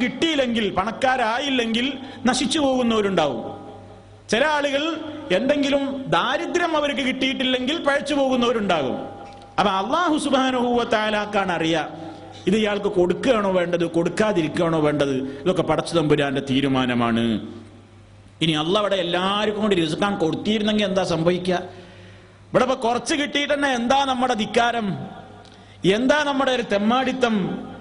കിട്ടിയില്ലെങ്കിൽ, പണക്കാരായില്ലെങ്കിൽ നശിച്ചു പോകുന്നവരുണ്ടാവും. ചില ആളുകൾ എന്തെങ്കിലും ദാരിദ്ര്യം അവർക്ക് കിട്ടിയിട്ടില്ലെങ്കിൽ പഴച്ചു പോകുന്നവരുണ്ടാകും. അപ്പൊ അല്ലാഹു സുബ്ഹാനഹു വ തആലക്കാണ് അറിയാം ഇത് ഇയാൾക്ക് കൊടുക്കുകയാണോ വേണ്ടത്, കൊടുക്കാതിരിക്കുകയാണോ വേണ്ടത്. ഇതൊക്കെ പടച്ച തമ്പുരാന്റെ തീരുമാനമാണ്. ഇനി അല്ലാഹ് ഇവിടെ എല്ലാവർക്കും കൂടി റിസ്ഖാൻ കൊടുത്തിരുന്നെങ്കിൽ എന്താ സംഭവിക്കുക? ഇവിടെ ഇപ്പൊ കുറച്ച് കിട്ടിയിട്ട് തന്നെ എന്താ നമ്മുടെ ധിക്കാരം, എന്താ നമ്മുടെ ഒരു തെമ്മാടിത്തം?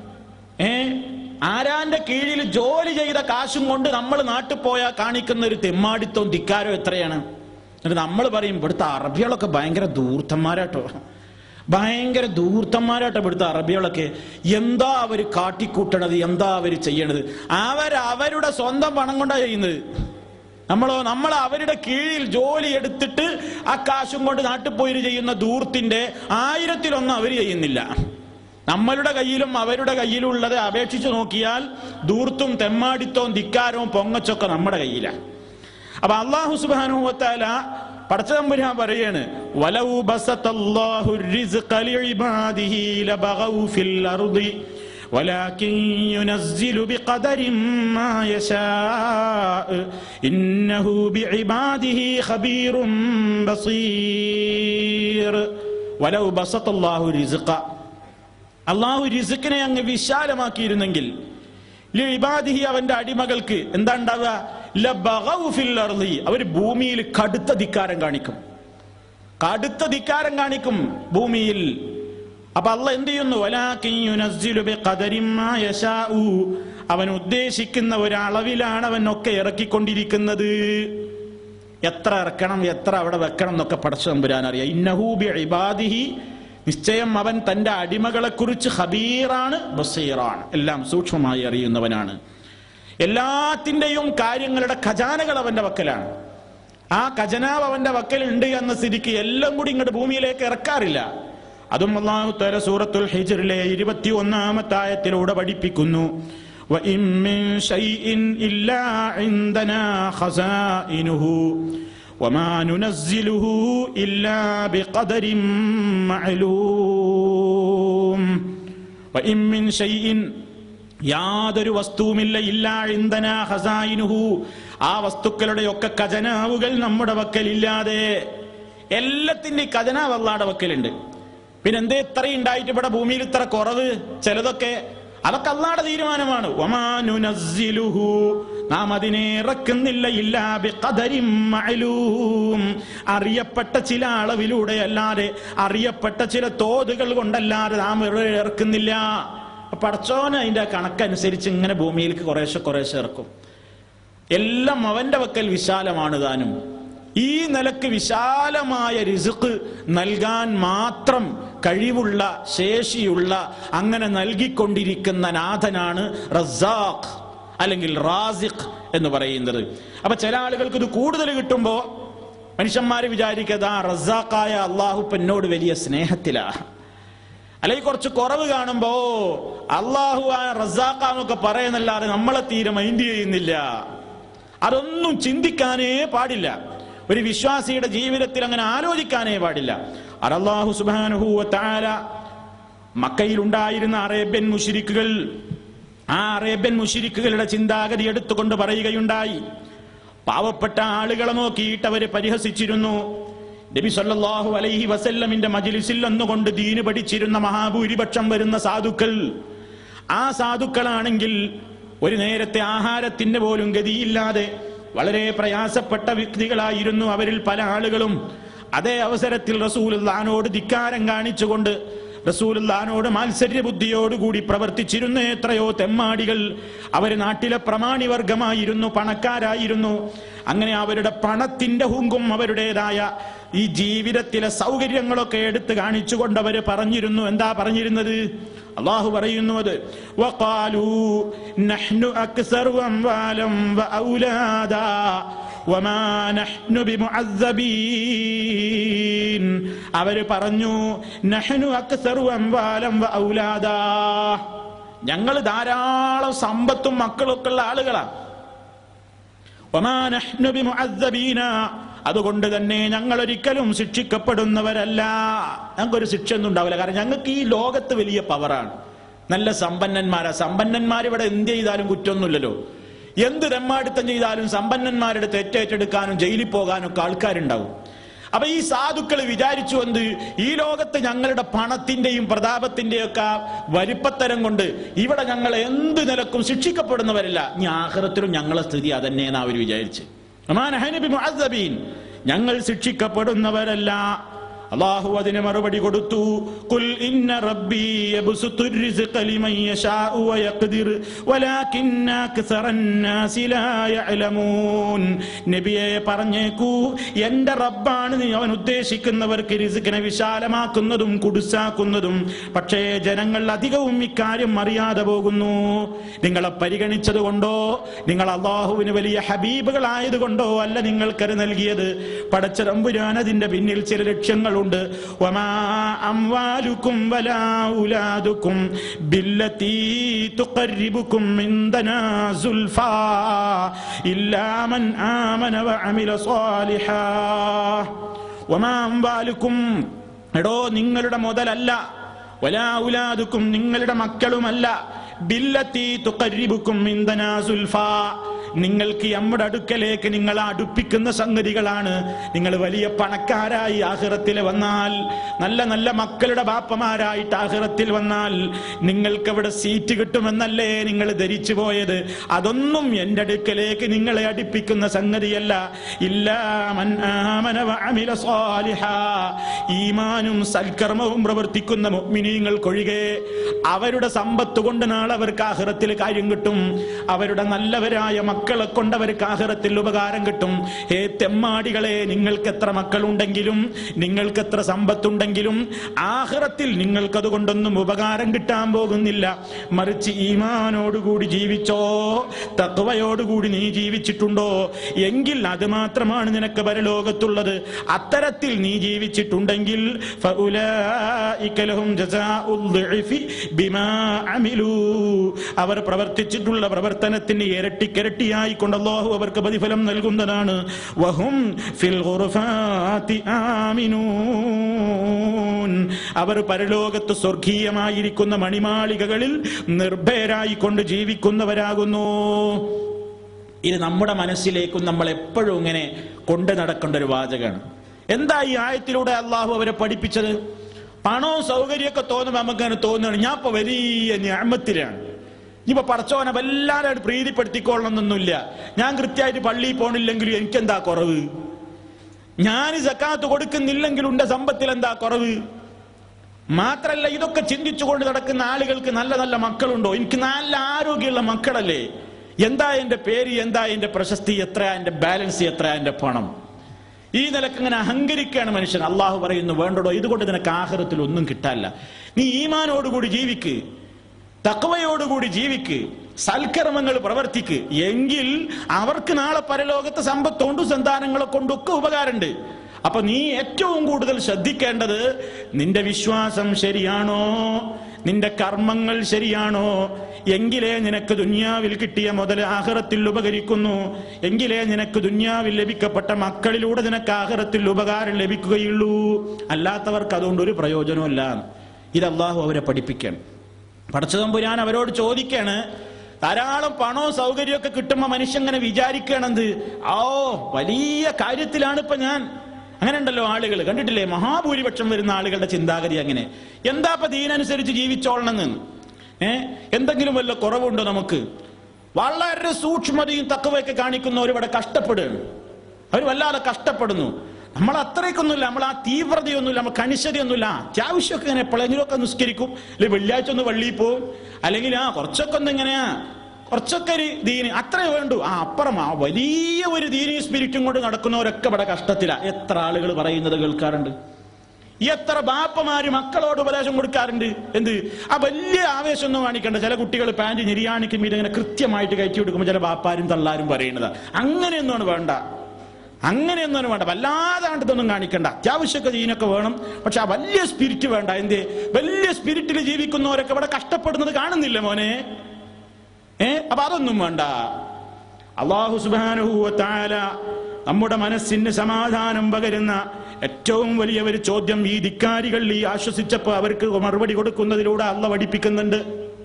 ആരാന്റെ കീഴിൽ ജോലി ചെയ്ത കാശും കൊണ്ട് നമ്മൾ നാട്ടിൽ പോയാൽ കാണിക്കുന്ന ഒരു തെമ്മാടിത്തവും ധിക്കാരവും എത്രയാണ്? എന്നിട്ട് നമ്മൾ പറയും ഇവിടുത്തെ അറബികളൊക്കെ ഭയങ്കര ധൂർത്തന്മാരാട്ടോ, ഭയങ്കര ധൂർത്തന്മാരാട്ടോ ഇവിടുത്തെ അറബികളൊക്കെ. എന്താ അവര് കാട്ടിക്കൂട്ടണത്, എന്താ അവര് ചെയ്യണത്? അവരുടെ സ്വന്തം പണം കൊണ്ടാണ് ചെയ്യുന്നത്. നമ്മൾ അവരുടെ കീഴിൽ ജോലി എടുത്തിട്ട് ആ കാശും കൊണ്ട് നാട്ടിൽ പോയി ചെയ്യുന്ന ധൂർത്തിന്റെ 1000-1 അവർ ചെയ്യുന്നില്ല. നമ്മളുടെ കയ്യിലും അവരുടെ കയ്യിലും ഉള്ളത് അപേക്ഷിച്ച് നോക്കിയാൽ ധൂർത്തും തെമ്മാടിത്തവും ധിക്കാരവും പൊങ്ങച്ചൊക്കെ നമ്മുടെ കയ്യിലാണ്. അപ്പൊ അല്ലാഹു സുബ്ഹാനഹു വ തആല പടച്ച തമ്പുരാൻ പറയാണ്, വലൗ ബസതല്ലാഹു റിസ്ഖ ലിഇബാദിഹി ലബഗൗ ഫിൽ അർദി വലാകിൻ യുനസ്സിലു ബിഖദരിൻ മാ യശാഅ ഇന്നഹു ബിഇബാദിഹി ഖബീറുൻ ബസീർ. വലൗ ബസതല്ലാഹു റിസ്ഖ, അല്ലാഹു റിസ്ഖിനെ അങ്ങ് വിശാലമാക്കിയിരുന്നെങ്കിൽ, ലിഇബാദിഹി അവന്റെ അടിമകൾക്ക് എന്താ ഉണ്ടാവുക? ലബഗൗ ഫിൽ അർളി, അവർ ഭൂമിയിൽ കടുത്ത ധിക്കാരം കാണിക്കും, കടുത്ത ധിക്കാരം കാണിക്കും ഭൂമിയിൽ. അപ്പൊ അല്ലാഹ് എന്ത് ചെയ്യുന്നു? വലാകിൻ യുനസ്സിലു ബിഖദരിൻ മാ യശാഉ, അവൻ ഉദ്ദേശിക്കുന്ന ഒരളവിലാണ് അവൻ ഒക്കെ ഇറക്കിക്കൊണ്ടിരിക്കുന്നത്. എത്ര ഇറക്കണം, എത്ര അവിടെ വെക്കണം എന്നൊക്കെ പടച്ച തമ്പുരാൻ അറിയാം. ഇന്നഹു ബിഇബാദിഹി, നിശ്ചയം അവൻ തന്റെ അടിമകളെ കുറിച്ച് ഖബീറാണ്, ബസീറാണ്, എല്ലാം സൂക്ഷ്മമായി അറിയുന്നവനാണ്. എല്ലാത്തിന്റെയും കാര്യങ്ങളുടെ ഖജാനകൾ അവന്റെ വക്കലാണ്. ആ ഖജനാവ് അവന്റെ വക്കലുണ്ട് എന്ന സ്ഥിതിക്ക് എല്ലാം കൂടി ഇങ്ങോട്ട് ഭൂമിയിലേക്ക് ഇറക്കാറില്ല. അതും അല്ലാഹു തആല സൂറത്തുൽ ഹിജ്റിലെ 21-ാമത്തെ ആയത്തിലൂടെ പഠിപ്പിക്കുന്നു. വഇൻ മിൻ ശൈഇൻ ഇല്ലാ ഇൻദനാ ഖസാഇനുഹു വമാ നുനസ്സിലുഹു ഇല്ലാ ബിഖദരിൻ മഅലൂം. വഇൻ മിൻ ശൈഇൻ, യാതൊരു വസ്തുവുമില്ല, ഇല്ലാ ഇൻദനാ ഖസായിനുഹു, ആ വസ്തുക്കളുടെയൊക്കെ ഖജനാവുകൾ നമ്മുടെ വക്കലില്ലാതെ. എല്ലാത്തിന്റെ ഖജനാവ് അല്ലാഹുവിന്റെ വക്കലുണ്ട്. പിന്നെ എന്തേ ഇത്രയും ഉണ്ടായിട്ട് ഇവിടെ ഭൂമിയിൽ ഇത്ര കുറവ്? ചിലതൊക്കെ അതൊക്കെ അല്ലാഹുവിന്റെ തീരുമാനമാണ്. വമാ നുനസ്സിലുഹു, നാം അതിനെ ഇറക്കുന്നില്ല, ഇല്ലാ ബിഖദരിൻ മഅലൂം, അറിയപ്പെട്ട ചില അളവിലൂടെ അല്ലാതെ, അറിയപ്പെട്ട ചില തോതുകൾ കൊണ്ടല്ലാതെ നാം ഇറക്കുന്നില്ല. പടച്ചോന് അതിന്റെ കണക്കനുസരിച്ച് ഇങ്ങനെ ഭൂമിയിലേക്ക് കുറേശ്ശെ കുറേശ്ശെ ഇറക്കും. എല്ലാം അവന്റെ വക്കൽ വിശാലമാണ് താനും. ഈ നിലക്ക് വിശാലമായ റിസ്ഖ് നൽകാൻ മാത്രം കഴിവുള്ള, ശേഷിയുള്ള, അങ്ങനെ നൽകിക്കൊണ്ടിരിക്കുന്ന നാഥനാണ് റസ്സാഖ് അല്ലെങ്കിൽ റാസിഖ് എന്ന് പറയുന്നത്. അപ്പൊ ചില ആളുകൾക്ക് ഇത് കൂടുതൽ കിട്ടുമ്പോ മനുഷ്യന്മാര് വിചാരിക്കുക റസ്സാഖായ അള്ളാഹു എന്നോട് വലിയ സ്നേഹത്തിലാ, അല്ലെങ്കിൽ കുറച്ച് കുറവ് കാണുമ്പോ അള്ളാഹു ആ റസ്സാഖാന്നൊക്കെ പറയുന്നല്ലാതെ നമ്മളെ തീരെ മൈൻഡ് ചെയ്യുന്നില്ല. അതൊന്നും ചിന്തിക്കാനേ പാടില്ല. ഒരു വിശ്വാസിയുടെ ജീവിതത്തിൽ അങ്ങനെ ആലോചിക്കാനേ പാടില്ല. അല്ലാഹു സുബ്ഹാനഹു വ തആല മക്കയിൽ ഉണ്ടായിരുന്ന അറേബ്യൻ മുശ്രിക്കുകൾ, ആ അറേബ്യൻ മുശ്രിക്കുകളുടെ ചിന്താഗതി എടുത്തുകൊണ്ട് പറയുകയുണ്ടായി. പാവപ്പെട്ട ആളുകളെ നോക്കിയിട്ട് അവര് പരിഹസിച്ചിരുന്നു. നബി സല്ലല്ലാഹു അലൈഹി വസല്ലമിന്റെ മജ്ലിസിൽ ഒന്നുകൊണ്ട് ദീന് പഠിച്ചിരുന്ന മഹാഭൂരിപക്ഷം വരുന്ന സാധുക്കൾ, ആ സാധുക്കളാണെങ്കിൽ ഒരു നേരത്തെ ആഹാരത്തിന് പോലും ഗതിയില്ലാതെ വളരെ പ്രയാസപ്പെട്ട വ്യക്തികളായിരുന്നു അവരിൽ പല ആളുകളും. അതേ അവസരത്തിൽ റസൂലുള്ളാഹിനോട് ധിക്കാരം കാണിച്ചുകൊണ്ട്, റസൂലുള്ളാഹിനോട് മാത്സര്യ ബുദ്ധിയോടുകൂടി പ്രവർത്തിച്ചിരുന്ന എത്രയോ തെമ്മാടികൾ. അവർ നാട്ടിലെ പ്രമാണി വർഗമായിരുന്നു, പണക്കാരായിരുന്നു. അങ്ങനെ അവരുടെ പണത്തിന്റെ ഹുങ്കും അവരുടേതായ ഈ ജീവിതത്തിലെ സൗകര്യങ്ങളൊക്കെ എടുത്ത് കാണിച്ചുകൊണ്ട് അവർ പറഞ്ഞിരുന്നു. എന്താ പറഞ്ഞിരുന്നത്? അല്ലാഹു പറയുന്നു, അത് വഖാലൂ നഹ്നു അക്സറു അംവാലൻ വഔലാദാ വമാ നഹ്നു ബിമുഅസ്സബീൻ. അവര് പറഞ്ഞു, നഹ്നു അക്സറു അംവാലൻ വഔലാദാ, ഞങ്ങൾ ധാരാളം സമ്പത്തും മക്കളൊക്കെ ഉള്ള ആളുകളാണ്. വമാ നഹ്നു ബിമുഅസ്സബീന, അതുകൊണ്ട് തന്നെ ഞങ്ങൾ ഒരിക്കലും ശിക്ഷിക്കപ്പെടുന്നവരല്ല. ഞങ്ങൾക്കൊരു ശിക്ഷ ഒന്നും ഉണ്ടാവില്ല. കാരണം ഞങ്ങൾക്ക് ഈ ലോകത്ത് വലിയ പവറാണ്, നല്ല സമ്പന്നന്മാരാ. സമ്പന്നന്മാരിവിടെ എന്ത് ചെയ്താലും കുറ്റമൊന്നുമില്ലല്ലോ. എന്ത് തെമ്മാടിത്തം ചെയ്താലും സമ്പന്നന്മാരുടെ തെറ്റേറ്റെടുക്കാനും ജയിലിൽ പോകാനും ഒക്കെ ആൾക്കാരുണ്ടാവും. അപ്പൊ ഈ സാധുക്കൾ വിചാരിച്ചു എന്ത്, ഈ ലോകത്ത് ഞങ്ങളുടെ പണത്തിന്റെയും പ്രതാപത്തിന്റെയും ഒക്കെ വലിപ്പത്തരം കൊണ്ട് ഇവിടെ ഞങ്ങൾ എന്ത് നിലക്കും ശിക്ഷിക്കപ്പെടുന്നവരല്ല, ഇനി ആഖിറത്തിലും ഞങ്ങളെ സ്ഥിതി അതന്നെയെന്ന് അവർ വിചാരിച്ച്. ഞങ്ങൾ ശിക്ഷിക്കപ്പെടുന്നവരല്ല. അല്ലാഹു അതിന് മറുപടി കൊടുത്തു, ഖുൽ ഇന്ന റബ്ബി യബ്സുത്തുർ റിസ്ഖ ലിമൻ യശാഉ വയഖ്ദിർ വലാകിന്ന അക്സറന്നാസി ലാ യഅലമൂൻ. നബിയെ പറഞ്ഞേക്കൂ, എന്റെ റബ്ബാണ് അവൻ ഉദ്ദേശിക്കുന്നവർക്ക് റിസ്കിനെ വിശാലമാക്കുന്നതും കുടുസാക്കുന്നതും. പക്ഷേ ജനങ്ങൾ അധികവും ഇക്കാര്യം അറിയാതെ പോകുന്നു. നിങ്ങളെ പരിഗണിച്ചത് കൊണ്ടോ നിങ്ങൾ അല്ലാഹുവിന് വലിയ ഹബീബുകളായതുകൊണ്ടോ അല്ല നിങ്ങൾക്കത് നൽകിയത്. പടച്ച തമ്പുരാൻ അതിന്റെ പിന്നിൽ ചില ലക്ഷ്യങ്ങൾ. വമാ അംവാലുകും വലാ ഔലാദുകും ബില്ലതി തുഖർരിബുകും ഇൻദനാ സുൽഫാ ഇല്ലാ മൻ ആമന വഅമില സ്വാലിഹാ. വമാ അംവാലുകും, എടോ നിങ്ങളുടെ മുതലല്ല, വലാ ഔലാദുകും നിങ്ങളുടെ മക്കളുമല്ല, ബില്ലതി തുഖർരിബുകും ഇൻദനാ സുൽഫാ നിങ്ങൾക്ക് നമ്മുടെ അടുക്കലേക്ക് നിങ്ങളെ അടുപ്പിക്കുന്ന സംഗതികളാണ്. നിങ്ങൾ വലിയ പണക്കാരായി ആഖിറത്തിൽ വന്നാൽ, നല്ല നല്ല മക്കളുടെ ബാപ്പമാരായിട്ട് ആഖിറത്തിൽ വന്നാൽ നിങ്ങൾക്ക് അവിടെ സീറ്റ് കിട്ടുമെന്നല്ലേ നിങ്ങൾ ധരിച്ചു പോയത്. അതൊന്നും എന്റെ അടുക്കലേക്ക് നിങ്ങളെ അടുപ്പിക്കുന്ന സംഗതിയല്ല. ഇല്ലാ മൻ ആമന വഅമില സ്വാലിഹാ, ഈമാനും സൽക്കർമ്മവും പ്രവർത്തിക്കുന്ന മുഅ്മിനീങ്ങൾക്കൊഴികെ. അവരുടെ സമ്പത്ത് കൊണ്ട് നാളെ അവർക്ക് ആഖിറത്തിൽ കാര്യം കിട്ടും. അവരുടെ നല്ലവരായ മക്കളെ കൊണ്ട് അവർക്ക് ആഖിറത്തിൽ ഉപകാരം കിട്ടും. ഹേ തെമ്മാടികളെ, നിങ്ങൾക്ക് എത്ര മക്കളുണ്ടെങ്കിലും നിങ്ങൾക്ക് എത്ര സമ്പത്തുണ്ടെങ്കിലും ആഖിറത്തിൽ നിങ്ങൾക്കതുകൊണ്ടൊന്നും ഉപകാരം കിട്ടാൻ പോകുന്നില്ല. മറിച്ച് ഈമാനോടുകൂടി ജീവിച്ചോ, തഖ്വയോടുകൂടി നീ ജീവിച്ചിട്ടുണ്ടോ എങ്കിൽ അത് മാത്രമാണ് നിനക്ക് പരലോകത്തുള്ളത്. അത്തരത്തിൽ നീ ജീവിച്ചിട്ടുണ്ടെങ്കിൽ ഫഉലൈക ലഹും ജസാഉൽ ദുഇഫി ബിമാ അമിലൂ, അവർ പ്രവർത്തിച്ചിട്ടുള്ള പ്രവർത്തനത്തിന് ഇരട്ടിക്കിരട്ടിയായി കൊണ്ട് അല്ലാഹു അവർക്ക് പ്രതിഫലം നൽകുന്നതാണ്. വഹും ഫിൽ ഗുർഫാതി ആമിനൂൻ, അവർ പരലോകത്ത് സ്വർഗീയമായിരിക്കുന്ന മണിമാളികകളിൽ നിർഭയരായി കൊണ്ട് ജീവിക്കുന്നവരാകുന്നു. ഇത് നമ്മുടെ മനസ്സിലേക്കും നമ്മൾ എപ്പോഴും ഇങ്ങനെ കൊണ്ടു നടക്കേണ്ട ഒരു വാചകമാണ്. എന്താ ഈ ആയത്തിലൂടെ അല്ലാഹു അവരെ പഠിപ്പിച്ചത്? പണവും സൗകര്യമൊക്കെ തോന്നുമ്പോൾ നമുക്കങ്ങനെ തോന്നുകയാണ് ഞാൻ ഇപ്പൊ വലിയ നിഅമത്തിലാണ്, ഇനിയിപ്പോ പടച്ചോനെ വല്ലാതെ പ്രീതിപ്പെടുത്തിക്കൊള്ളണമെന്നൊന്നുമില്ല, ഞാൻ കൃത്യമായിട്ട് പള്ളിയിൽ പോണില്ലെങ്കിലും എനിക്കെന്താ കുറവ്, ഞാൻ സക്കാത്ത് കൊടുക്കുന്നില്ലെങ്കിലും എന്റെ സമ്പത്തിൽ എന്താ കുറവ്. മാത്രല്ല ഇതൊക്കെ ചിന്തിച്ചുകൊണ്ട് നടക്കുന്ന ആളുകൾക്ക് നല്ല നല്ല മക്കളുണ്ടോ, എനിക്ക് നല്ല ആരോഗ്യമുള്ള മക്കളല്ലേ, എന്താ എന്റെ പേര്, എന്താ എന്റെ പ്രശസ്തി, എത്രയാ എന്റെ ബാലൻസ്, എത്രയാ എന്റെ പണം. ഈ നിലക്ക് ഇങ്ങനെ അഹങ്കരിക്കുകയാണ് മനുഷ്യൻ. അള്ളാഹു പറയുന്നു, വേണ്ടടോ, ഇതുകൊണ്ട് നിനക്ക് ആഖിറത്തിൽ ഒന്നും കിട്ടാനില്ല. നീ ഈമാനോടുകൂടി ജീവിക്ക്, തഖ്വയോടുകൂടി ജീവിക്ക്, സൽക്കർമ്മങ്ങൾ പ്രവർത്തിക്ക്, എങ്കിൽ അവർക്ക് നാളെ പരലോകത്ത് സമ്പത്തോണ്ടും സന്താനങ്ങളെ കൊണ്ടൊക്കെ ഉപകാരമുണ്ട്. അപ്പൊ നീ ഏറ്റവും കൂടുതൽ ശ്രദ്ധിക്കേണ്ടത് നിന്റെ വിശ്വാസം ശരിയാണോ, നിന്റെ കർമ്മങ്ങൾ ശരിയാണോ, എങ്കിലേ നിനക്ക് ദുനിയാവിൽ കിട്ടിയ മുതൽ ആഖിറത്തിൽ ഉപകരിക്കുന്നു, എങ്കിലേ നിനക്ക് ദുനിയാവിൽ ലഭിക്കപ്പെട്ട മക്കളിലൂടെ നിനക്ക് ആഖിറത്തിൽ ഉപകാരം ലഭിക്കുകയുള്ളൂ. അല്ലാത്തവർക്ക് അതുകൊണ്ട് ഒരു പ്രയോജനമില്ല. ഇത് അല്ലാഹു അവരെ പഠിപ്പിക്കണം. പടച്ചതമ്പുരാൻ അവരോട് ചോദിക്കാണ്, ധാരാളം പണവും സൗകര്യമൊക്കെ കിട്ടുമ്പോ മനുഷ്യൻ ഇങ്ങനെ വിചാരിക്കണത്, വലിയ കാര്യത്തിലാണ് ഇപ്പൊ ഞാൻ. അങ്ങനെ ഉണ്ടല്ലോ ആളുകൾ, കണ്ടിട്ടില്ലേ? മഹാഭൂരിപക്ഷം വരുന്ന ആളുകളുടെ ചിന്താഗതി അങ്ങനെ. എന്താ ഇപ്പൊ ദീനനുസരിച്ച് ജീവിച്ചോളണമെന്ന്, എന്തെങ്കിലും വല്ല കുറവുണ്ടോ നമുക്ക്? വളരെ സൂക്ഷ്മതയും തഖ്വയൊക്കെ കാണിക്കുന്നവർ ഇവിടെ കഷ്ടപ്പെടുകയാണ്. അവർ വല്ലാതെ കഷ്ടപ്പെടുന്നു. നമ്മൾ അത്രയ്ക്കൊന്നുമില്ല, നമ്മൾ ആ തീവ്രതയൊന്നുമില്ല, നമ്മൾ കണിശതയൊന്നുമില്ല. അത്യാവശ്യമൊക്കെ ഇങ്ങനെ എപ്പോഴെങ്കിലുമൊക്കെ നിസ്കരിക്കും, അല്ലെങ്കിൽ വെള്ളിയാഴ്ച ഒന്ന് പള്ളിയിൽ പോവും, അല്ലെങ്കിൽ കുറച്ചൊക്കെ ഒന്ന് ഇങ്ങനെയാ, കുറച്ചൊക്കെ ഒരു ദീനി അത്രേ വേണ്ടു. അപ്പുറം വലിയ ഒരു ദീനി സ്പിരിറ്റും കൊണ്ട് നടക്കുന്നവരൊക്കെ ഇവിടെ കഷ്ടത്തിലാ. എത്ര ആളുകൾ പറയുന്നത് കേൾക്കാറുണ്ട്, എത്ര ബാപ്പമാര് മക്കളോട് ഉപദേശം കൊടുക്കാറുണ്ട്. എന്ത് വലിയ ആവേശം ഒന്നും കാണിക്കണ്ട. ചില കുട്ടികൾ പാൻറ് ഞെരിയാണിക്കും ഇങ്ങനെ കൃത്യമായിട്ട് കയറ്റി കൊടുക്കുമ്പോൾ ചില ബാപ്പാരും തള്ളാരും പറയുന്നതാ. അങ്ങനെയൊന്നും വേണ്ട, അങ്ങനെയൊന്നും വേണ്ട, വല്ലാതാണ്ടതൊന്നും കാണിക്കണ്ട. അത്യാവശ്യമൊക്കെ ദീനൊക്കെ വേണം, പക്ഷെ ആ വലിയ സ്പിരിറ്റ് വേണ്ട. എന്തേ വലിയ സ്പിരിറ്റിൽ ജീവിക്കുന്നവരൊക്കെ ഇവിടെ കഷ്ടപ്പെടുന്നത് കാണുന്നില്ല മോനെ. അപ്പൊ അതൊന്നും വേണ്ട. അല്ലാഹു സുബ്ഹാനഹു വ തആല നമ്മുടെ മനസ്സിന് സമാധാനം പകരുന്ന ഏറ്റവും വലിയ ഒരു ചോദ്യം ഈ ധിക്കാരികൾ ഈ ആശ്വസിച്ചപ്പോ അവർക്ക് മറുപടി കൊടുക്കുന്നതിലൂടെ അല്ലാഹു പഠിപ്പിക്കുന്നുണ്ട്.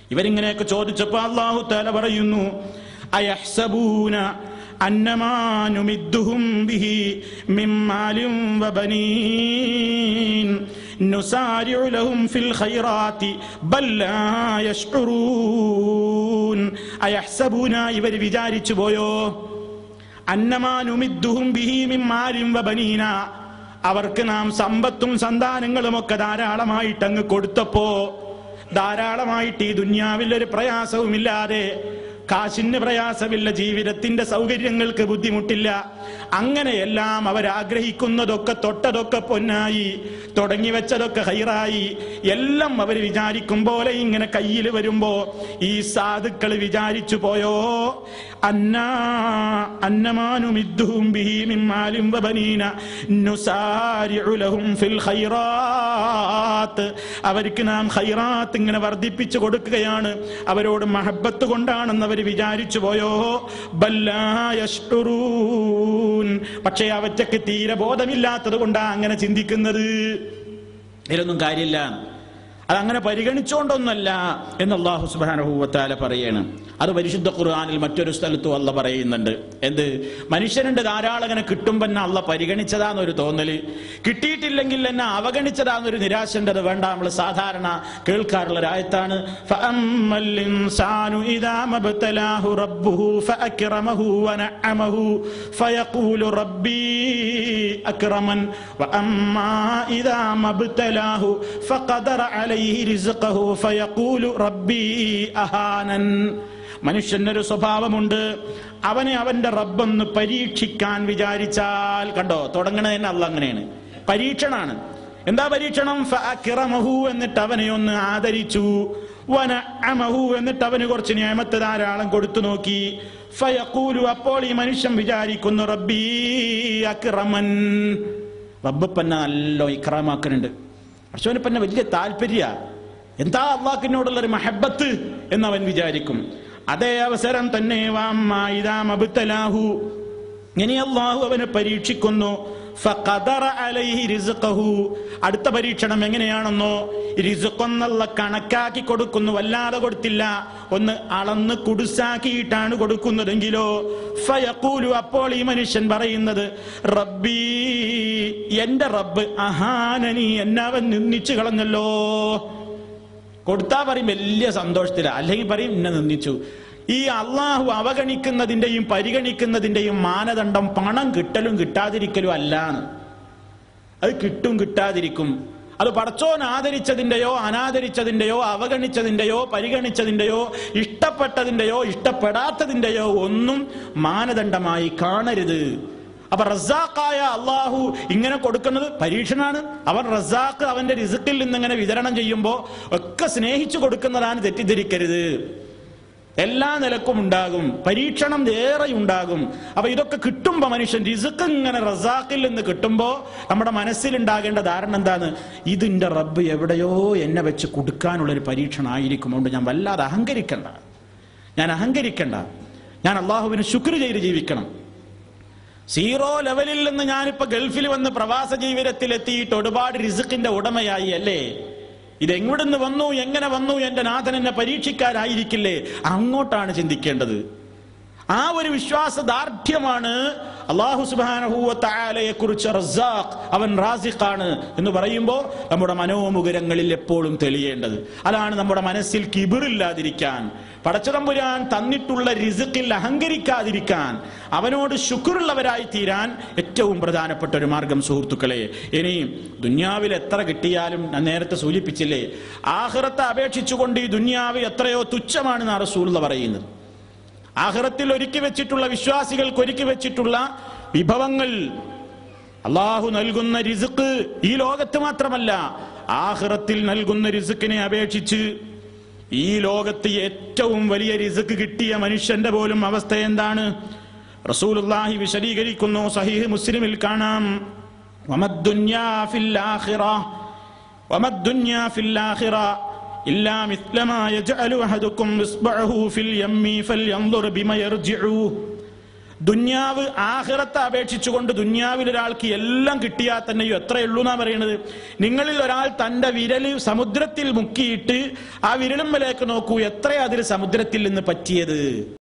ഇവരിങ്ങനെയൊക്കെ ചോദിച്ചപ്പോൾ അല്ലാഹു തആല പറയുന്നു, അയഹ്സബൂന അന്നമാ നുമിദ്ദുഹും ബിഹി മിൻ മാലിൻ വബനീൻ നുസാരിഉ ലഹും ഫിൽ ഖൈറാത്തി ബൽ ലാ യശ്ഉറൂൻ. അയഹ്സബൂന, ഇവർ വിചാരിച്ചു പോയോ, അന്നമാ നുമിദ്ദുഹും ബിഹി മിൻ മാലിൻ വബനീന, അവർക്ക് നാം സമ്പത്തും സന്താനങ്ങളും ഒക്കെ ധാരാളമായിട്ട് അങ്ങ് കൊടുത്തപ്പോ, ധാരാളമായിട്ട് ഈ ദുന്യാവിൽ ഒരു പ്രയാസവുമില്ലാതെ, കാശിന് പ്രയാസമില്ല, ജീവിതത്തിന്റെ സൗകര്യങ്ങൾക്ക് ബുദ്ധിമുട്ടില്ല, അങ്ങനെയെല്ലാം അവരാഗ്രഹിക്കുന്നതൊക്കെ തൊട്ടതൊക്കെ പൊന്നായി, തുടങ്ങി വെച്ചതൊക്കെ ഹൈറായി, എല്ലാം അവർ വിചാരിക്കും പോലെ ഇങ്ങനെ കയ്യിൽ വരുമ്പോ ഈ സാധുക്കൾ വിചാരിച്ചു പോയോ, അന്നമാനുമിദ്ദുഹും ബിഹി മിൻ മാലിൻ വബനീന നുസാരിഉ ലഹും ഫിൽ ഖൈറാത്ത്, അവർക്ക് നാം ഖൈറാത്ത് ഇങ്ങനെ വർദ്ധിപ്പിച്ചു കൊടുക്കുകയാണ്, അവരോട് മഹബത്ത് കൊണ്ടാണെന്ന് അവർ വിചാരിച്ചു പോയോ. ബൽ ലാ യശ്ഉറൂൻ, പക്ഷേ അവറ്റക്ക് തീരെ ബോധമില്ലാത്തത് കൊണ്ടാണ് അങ്ങനെ ചിന്തിക്കുന്നത്. ഇതിലൊന്നും കാര്യമില്ല, അതങ്ങനെ പരിഗണിച്ചുകൊണ്ടൊന്നല്ല എന്ന് അല്ലാഹു സുബ്ഹാനഹു വ തആല പറയാണ്. അത് പരിശുദ്ധ ഖുർആനിൽ മറ്റൊരു സ്ഥലത്തും അല്ല പറയുന്നുണ്ട്. എന്ത്, മനുഷ്യനുണ്ട് ധാരാളം ഇങ്ങനെ കിട്ടുമ്പോൾ തന്നെ അല്ല പരിഗണിച്ചതാന്നൊരു തോന്നല്, കിട്ടിയിട്ടില്ലെങ്കിൽ എന്നെ അവഗണിച്ചതാന്നൊരു നിരാശ ഉണ്ട്. അത് വേണ്ട, നമ്മൾ സാധാരണ കേൾക്കാറുള്ള ഒരായത്താണ്, ഫഅമ്മൽ ഇൻസാനു ഇദാ മബ്തലാഹു റബ്ബുഹു ഫഅക്റമഹു വനഅമഹു ഫയഖൂലു റബ്ബി അക്റമൻ വഅമ്മാ ഇദാ മബ്തലാഹു ഫഖദറ അലൈഹി റിസ്ഖഹു ഫയഖൂലു റബ്ബി അഹാനൻ. മനുഷ്യനൊരു സ്വഭാവമുണ്ട്, അവനെ അവന്റെ റബ്ബൊന്ന് പരീക്ഷിക്കാൻ വിചാരിച്ചാൽ, കണ്ടോ തുടങ്ങണത് തന്നെ അല്ല അങ്ങനെയാണ്, പരീക്ഷണാണ്. എന്താ പരീക്ഷണം? ഫഅക്റമഹു, എന്നിട്ട് അവനെ ഒന്ന് ആദരിച്ചു, വനഅമഹു, എന്നിട്ട് അവന് കുറച്ച് നിഅമത്ത് ധാരാളം കൊടുത്തു നോക്കി, ഫയഖൂലു, അപ്പോൾ ഈ മനുഷ്യൻ വിചാരിക്കുന്നു റബ്ബി അക്റമൻ, റബ്ബ് പന്ന നല്ല ഇക്റാമാക്കുന്നുണ്ട്, അർശോനെ പന്ന വലിയ താല്പര്യ, എന്താ അള്ളാഹുവിനോടുള്ളൊരു മഹബത്ത് എന്നവൻ വിചാരിക്കും. അതേ അവസരം തന്നെ ഇനി അള്ളാഹു അവനെ പരീക്ഷിക്കുന്നു, ഫഖദറ അലൈഹി റിസ്ഖഹു, അടുത്ത പരീക്ഷണം എങ്ങനെയാണെന്നോ, റിസ്ഖെന്നുള്ള കണക്കാക്കി കൊടുക്കുന്നു, വല്ലാതെ കൊടുത്തില്ല, ഒന്ന് അളന്ന് കുടുസാക്കിയിട്ടാണ് കൊടുക്കുന്നതെങ്കിലോ, ഫയഖൂലു, അപ്പോൾ ഈ മനുഷ്യൻ പറയുന്നത് റബ്ബി, എന്റെ റബ്ബ് അഹാനനി, എന്നെ അവൻ നിന്ദിച്ചു കളഞ്ഞല്ലോ. കൊടുത്താ പറയും വലിയ സന്തോഷത്തില, അല്ലെങ്കിൽ പറയും എന്നെ നിന്ദിച്ചു. ഈ അള്ളാഹു അവഗണിക്കുന്നതിന്റെയും പരിഗണിക്കുന്നതിന്റെയും മാനദണ്ഡം പണം കിട്ടലും കിട്ടാതിരിക്കലും അല്ലാണ്. അത് കിട്ടും കിട്ടാതിരിക്കും, അത് പടച്ചോൻ ആദരിച്ചതിന്റെയോ അനാദരിച്ചതിന്റെയോ അവഗണിച്ചതിന്റെയോ പരിഗണിച്ചതിന്റെയോ ഇഷ്ടപ്പെട്ടതിന്റെയോ ഇഷ്ടപ്പെടാത്തതിന്റെയോ ഒന്നും മാനദണ്ഡമായി കാണരുത്. അപ്പൊ റസാഖായ അള്ളാഹു ഇങ്ങനെ കൊടുക്കുന്നത് പരീക്ഷണാണ്. അവൻ റസാഖ് അവന്റെ റിസ്ഖിൽ നിന്ന് ഇങ്ങനെ വിതരണം ചെയ്യുമ്പോ ഒക്കെ സ്നേഹിച്ചു കൊടുക്കുന്നതാണ്, തെറ്റിദ്ധരിക്കരുത്. എല്ലാ നിലക്കും ഉണ്ടാകും, പരീക്ഷണം ഏറെ ഉണ്ടാകും. അപ്പൊ ഇതൊക്കെ കിട്ടുമ്പോ മനുഷ്യൻ റിസ്ഖ് ഇങ്ങനെ റസാഖിൽ നിന്ന് കിട്ടുമ്പോ നമ്മുടെ മനസ്സിലുണ്ടാകേണ്ട ധാരണ എന്താണ്? ഇതിന്റെ റബ്ബ് എവിടെയോ എന്നെ വെച്ച് കൊടുക്കാനുള്ളൊരു പരീക്ഷണം ആയിരിക്കും. അതുകൊണ്ട് ഞാൻ വല്ലാതെ അഹങ്കരിക്കണ്ട, ഞാൻ അള്ളാഹുവിന് ശുക്ർ ചെയ്ത് ജീവിക്കണം. സീറോ ലെവലിൽ നിന്ന് ഞാനിപ്പോ ഗൾഫിൽ വന്ന് പ്രവാസ ജീവിതത്തിൽ എത്തിയിട്ട് ഒരുപാട് റിസ്ഖിന്റെ ഉടമയായി അല്ലേ? ഇതെവിടുന്ന് വന്നു, എങ്ങനെ വന്നു, എന്റെ നാഥൻ എന്നെ പരീക്ഷിക്കാനായിരിക്കില്ലേ? അങ്ങോട്ടാണ് ചിന്തിക്കേണ്ടത്. ആ ഒരു വിശ്വാസദാർഢ്യമാണ് അല്ലാഹു സുബ്ഹാനഹു വ തആലയെ കുറിച്ച് റസാഖ്, അവൻ റാസിഖാണ് എന്ന് പറയുമ്പോൾ നമ്മുടെ മനോമുകുരങ്ങളിൽ എപ്പോഴും തെളിയേണ്ടത്. അതാണ് നമ്മുടെ മനസ്സിൽ കിബിറില്ലാതിരിക്കാൻ, പടച്ചതമ്പുരാൻ തന്നിട്ടുള്ള റിസ്ഖിൽ അഹങ്കരിക്കാതിരിക്കാൻ, അവനോട് ശുക്റുള്ളവരായി തീരാൻ ഏറ്റവും പ്രധാനപ്പെട്ട ഒരു മാർഗം സുഹൃത്തുക്കളെ. ഇനി ദുന്യാവിൽ എത്ര കിട്ടിയാലും, ഞാൻ നേരത്തെ സൂചിപ്പിച്ചില്ലേ, ആഖിറത്തെ അപേക്ഷിച്ചുകൊണ്ട് ഈ ദുന്യാവ് എത്രയോ തുച്ഛമാണെന്ന് റസൂലുള്ളാഹി പറയുന്നത്. ആഖിറത്തിൽ ഒരുക്കി വെച്ചിട്ടുള്ള, വിശ്വാസികൾക്ക് ഒരുക്കി വെച്ചിട്ടുള്ള വിഭവങ്ങൾ, അള്ളാഹു നൽകുന്ന റിസ്ഖ് ഈ ലോകത്ത് മാത്രമല്ല ആഖിറത്തിൽ നൽകുന്ന റിസ്ഖിനെ അപേക്ഷിച്ച് ഈ ലോകത്ത് ഏറ്റവും വലിയ റിസ്ഖ് കിട്ടിയ മനുഷ്യന്റെ പോലും അവസ്ഥ എന്താണ്? റസൂലുള്ളാഹി വിശദീകരിക്കുന്നു, സഹീഹ് മുസ്ലിമിൽ കാണാം, വമദ്ദുന്യാ ഫിൽ ആഖിറ ഇല്ലാ മിസ്ല മാ യജ്അലു അഹദുകും ഇസ്ബഅഹു ഫിൽ യമ്മി ഫൽയൻദുർ ബിമാ യർജിഉ. ദുന്യാവ് ആഖിറത്തെ അപേക്ഷിച്ചുകൊണ്ട് ദുന്യാവിൽ ഒരാൾക്ക് എല്ലാം കിട്ടിയാൽ തന്നെയോ എത്രയുള്ളൂ എന്നാ പറയണത്. നിങ്ങളിൽ ഒരാൾ തന്റെ വിരല് സമുദ്രത്തിൽ മുക്കിയിട്ട് ആ വിരലുമ്മലേക്ക് നോക്കൂ, എത്രയാ അതിൽ സമുദ്രത്തിൽ നിന്ന് പറ്റിയത്.